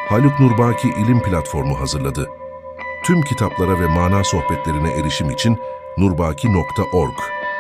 Haluk Nurbaki İlim Platformu hazırladı. Tüm kitaplara ve mana sohbetlerine erişim için nurbaki.org.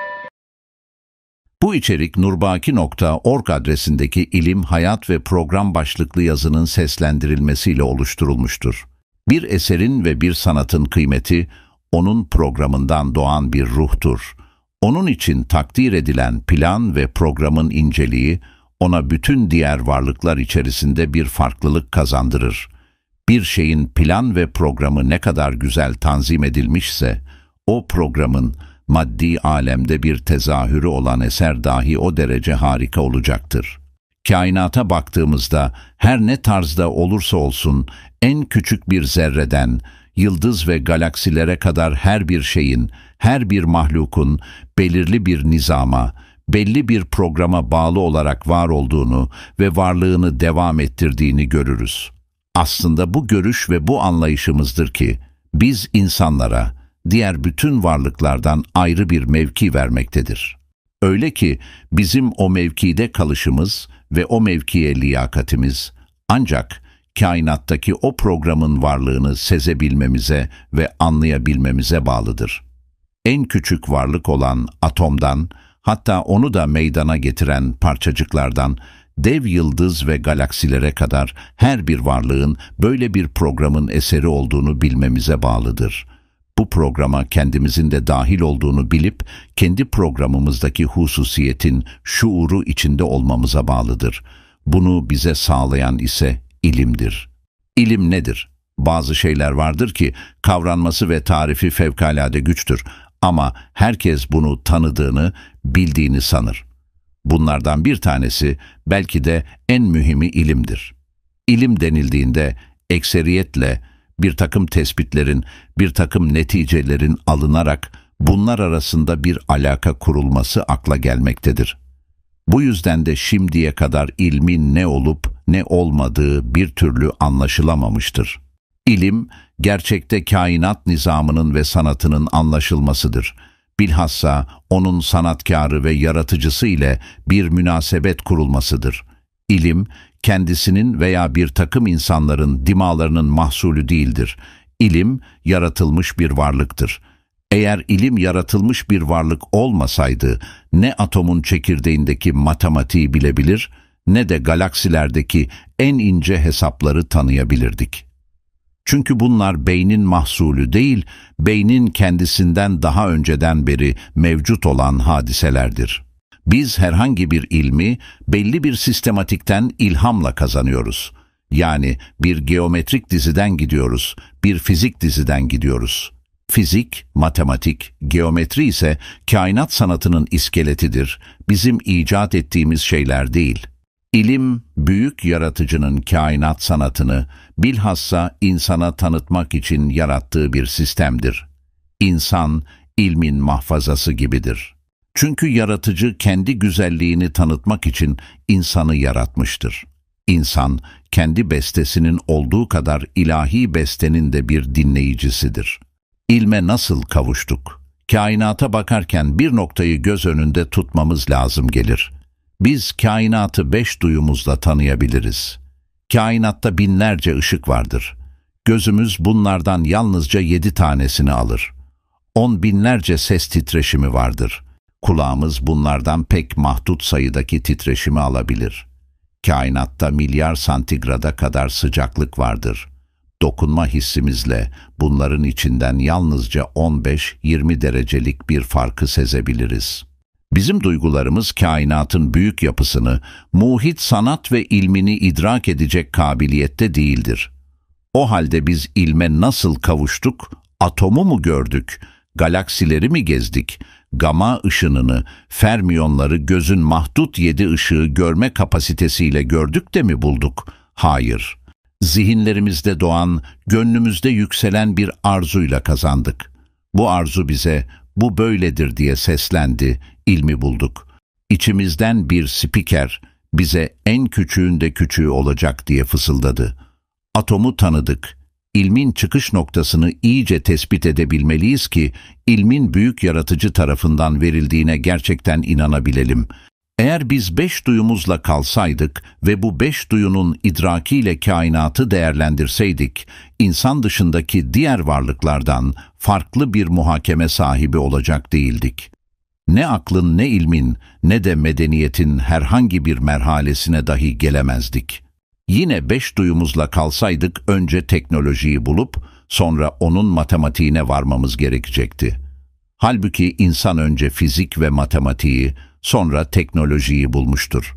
Bu içerik nurbaki.org adresindeki ilim, hayat ve program başlıklı yazının seslendirilmesiyle oluşturulmuştur. Bir eserin ve bir sanatın kıymeti, onun programından doğan bir ruhtur. Onun için takdir edilen plan ve programın inceliği, ona bütün diğer varlıklar içerisinde bir farklılık kazandırır. Bir şeyin plan ve programı ne kadar güzel tanzim edilmişse, o programın maddi alemde bir tezahürü olan eser dahi o derece harika olacaktır. Kainata baktığımızda her ne tarzda olursa olsun en küçük bir zerreden, yıldız ve galaksilere kadar her bir şeyin, her bir mahlukun belirli bir nizama, belli bir programa bağlı olarak var olduğunu ve varlığını devam ettirdiğini görürüz. Aslında bu görüş ve bu anlayışımızdır ki, biz insanlara, diğer bütün varlıklardan ayrı bir mevki vermektedir. Öyle ki bizim o mevkide kalışımız ve o mevkiye liyakatimiz ancak kainattaki o programın varlığını sezebilmemize ve anlayabilmemize bağlıdır. En küçük varlık olan atomdan, hatta onu da meydana getiren parçacıklardan, dev yıldız ve galaksilere kadar her bir varlığın böyle bir programın eseri olduğunu bilmemize bağlıdır. Bu programa kendimizin de dahil olduğunu bilip, kendi programımızdaki hususiyetin şuuru içinde olmamıza bağlıdır. Bunu bize sağlayan ise ilimdir. İlim nedir? Bazı şeyler vardır ki kavranması ve tarifi fevkalade güçtür ama herkes bunu tanıdığını, bildiğini sanır. Bunlardan bir tanesi belki de en mühimi ilimdir. İlim denildiğinde ekseriyetle bir takım tespitlerin, bir takım neticelerin alınarak bunlar arasında bir alaka kurulması akla gelmektedir. Bu yüzden de şimdiye kadar ilmin ne olup ne olmadığı bir türlü anlaşılamamıştır. İlim, gerçekte kainat nizamının ve sanatının anlaşılmasıdır. Bilhassa onun sanatkarı ve yaratıcısı ile bir münasebet kurulmasıdır. İlim, kendisinin veya bir takım insanların dimağlarının mahsulü değildir. İlim, yaratılmış bir varlıktır. Eğer ilim yaratılmış bir varlık olmasaydı, ne atomun çekirdeğindeki matematiği bilebilir, ne de galaksilerdeki en ince hesapları tanıyabilirdik. Çünkü bunlar beynin mahsulü değil, beynin kendisinden daha önceden beri mevcut olan hadiselerdir. Biz herhangi bir ilmi belli bir sistematikten ilhamla kazanıyoruz. Yani bir geometrik diziden gidiyoruz, bir fizik diziden gidiyoruz. Fizik, matematik, geometri ise kainat sanatının iskeletidir, bizim icat ettiğimiz şeyler değil. İlim, büyük yaratıcının kainat sanatını bilhassa insana tanıtmak için yarattığı bir sistemdir. İnsan, ilmin mahfazası gibidir. Çünkü yaratıcı kendi güzelliğini tanıtmak için insanı yaratmıştır. İnsan, kendi bestesinin olduğu kadar ilahi bestenin de bir dinleyicisidir. İlme nasıl kavuştuk? Kainata bakarken bir noktayı göz önünde tutmamız lazım gelir. Biz kainatı 5 duyumuzla tanıyabiliriz. Kainatta binlerce ışık vardır. Gözümüz bunlardan yalnızca 7 tanesini alır. 10 binlerce ses titreşimi vardır. Kulağımız bunlardan pek mahdut sayıdaki titreşimi alabilir. Kainatta milyar santigrada kadar sıcaklık vardır. Dokunma hissimizle bunların içinden yalnızca 15-20 derecelik bir farkı sezebiliriz. Bizim duygularımız kainatın büyük yapısını, muhit sanat ve ilmini idrak edecek kabiliyette değildir. O halde biz ilme nasıl kavuştuk? Atomu mu gördük? Galaksileri mi gezdik? Gama ışınını, fermiyonları gözün mahdut 7 ışığı görme kapasitesiyle gördük de mi bulduk? Hayır. Zihinlerimizde doğan, gönlümüzde yükselen bir arzuyla kazandık. Bu arzu bize, bu böyledir diye seslendi, ilmi bulduk. İçimizden bir spiker bize en küçüğünde küçüğü olacak diye fısıldadı. Atomu tanıdık. İlmin çıkış noktasını iyice tespit edebilmeliyiz ki ilmin büyük yaratıcı tarafından verildiğine gerçekten inanabilelim. Eğer biz 5 duyumuzla kalsaydık ve bu 5 duyunun idrakiyle kainatı değerlendirseydik, insan dışındaki diğer varlıklardan farklı bir muhakeme sahibi olacak değildik. Ne aklın, ne ilmin, ne de medeniyetin herhangi bir merhalesine dahi gelemezdik. Yine 5 duyumuzla kalsaydık önce teknolojiyi bulup sonra onun matematiğine varmamız gerekecekti. Halbuki insan önce fizik ve matematiği, sonra teknolojiyi bulmuştur.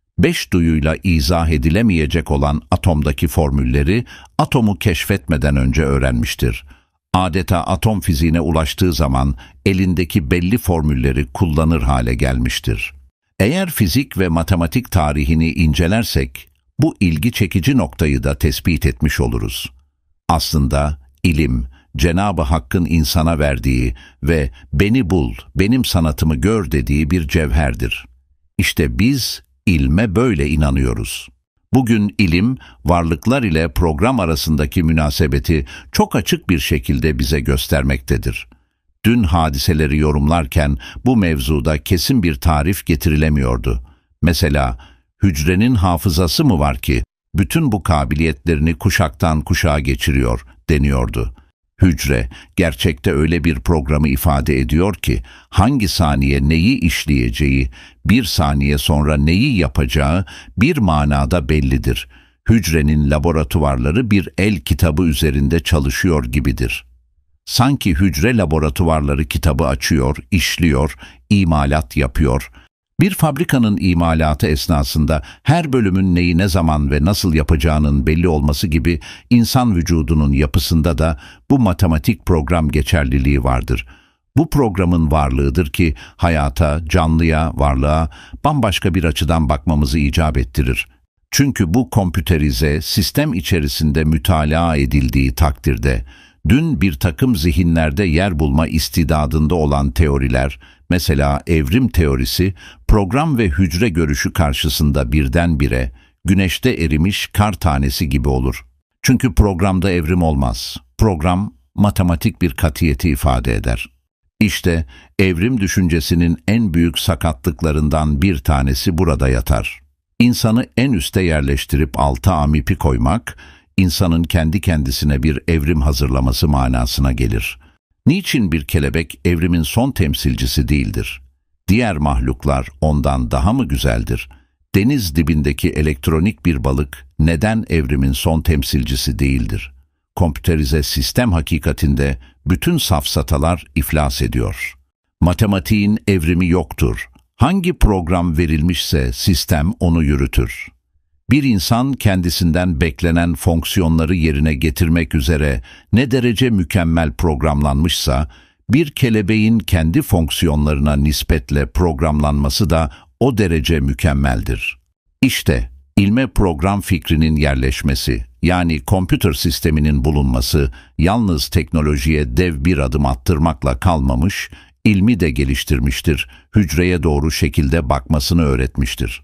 5 duyuyla izah edilemeyecek olan atomdaki formülleri atomu keşfetmeden önce öğrenmiştir. Adeta atom fiziğine ulaştığı zaman elindeki belli formülleri kullanır hale gelmiştir. Eğer fizik ve matematik tarihini incelersek, bu ilgi çekici noktayı da tespit etmiş oluruz. Aslında ilim, Cenab-ı Hakk'ın insana verdiği ve "beni bul, benim sanatımı gör" dediği bir cevherdir. İşte biz ilme böyle inanıyoruz. Bugün ilim, varlıklar ile program arasındaki münasebeti çok açık bir şekilde bize göstermektedir. Dün hadiseleri yorumlarken bu mevzuda kesin bir tarif getirilemiyordu. Mesela, hücrenin hafızası mı var ki bütün bu kabiliyetlerini kuşaktan kuşağa geçiriyor deniyordu. Hücre gerçekte öyle bir programı ifade ediyor ki hangi saniye neyi işleyeceği, bir saniye sonra neyi yapacağı bir manada bellidir. Hücrenin laboratuvarları bir el kitabı üzerinde çalışıyor gibidir. Sanki hücre laboratuvarları kitabı açıyor, işliyor, imalat yapıyor. Bir fabrikanın imalatı esnasında her bölümün neyi ne zaman ve nasıl yapacağının belli olması gibi insan vücudunun yapısında da bu matematik program geçerliliği vardır. Bu programın varlığıdır ki hayata, canlıya, varlığa bambaşka bir açıdan bakmamızı icap ettirir. Çünkü bu kompüterize sistem içerisinde mütalaa edildiği takdirde, dün bir takım zihinlerde yer bulma istidadında olan teoriler, mesela evrim teorisi, program ve hücre görüşü karşısında birdenbire güneşte erimiş kar tanesi gibi olur. Çünkü programda evrim olmaz. Program, matematik bir katiyeti ifade eder. İşte evrim düşüncesinin en büyük sakatlıklarından bir tanesi burada yatar. İnsanı en üste yerleştirip alta amipi koymak, insanın kendi kendisine bir evrim hazırlaması manasına gelir. Niçin bir kelebek evrimin son temsilcisi değildir? Diğer mahluklar ondan daha mı güzeldir? Deniz dibindeki elektronik bir balık neden evrimin son temsilcisi değildir? Kompüterize sistem hakikatinde bütün safsatalar iflas ediyor. Matematiğin evrimi yoktur. Hangi program verilmişse sistem onu yürütür. Bir insan kendisinden beklenen fonksiyonları yerine getirmek üzere ne derece mükemmel programlanmışsa, bir kelebeğin kendi fonksiyonlarına nispetle programlanması da o derece mükemmeldir. İşte ilme program fikrinin yerleşmesi, yani kompütür sisteminin bulunması, yalnız teknolojiye dev bir adım attırmakla kalmamış, ilmi de geliştirmiştir, hücreye doğru şekilde bakmasını öğretmiştir.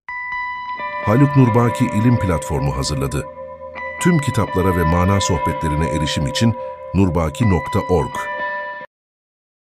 Haluk Nurbaki İlim Platformu hazırladı. Tüm kitaplara ve mana sohbetlerine erişim için nurbaki.org